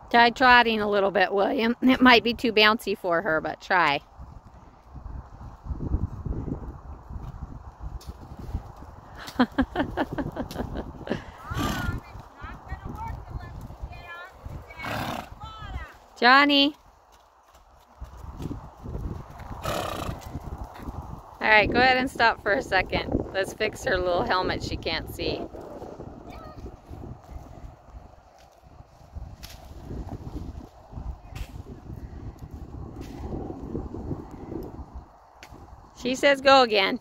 Try trotting a little bit, William. It might be too bouncy for her, but try. Johnny. All right, go ahead and stop for a second. Let's fix her little helmet she can't see. She says go again.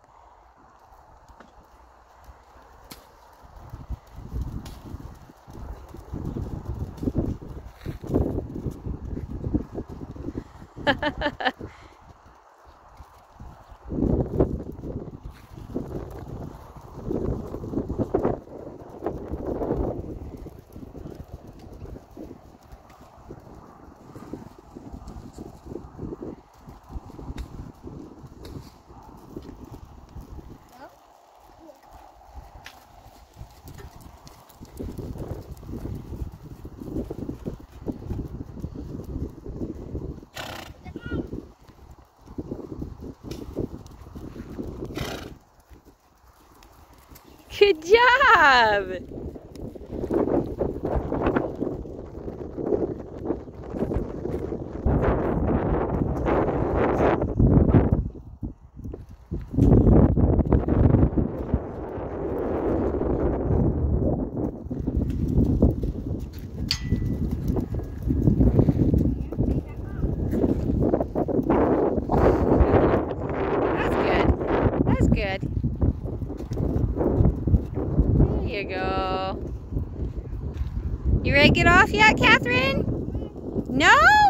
Good job! That's good. That's good. There you go. You ready to get off yet, Catherine? No?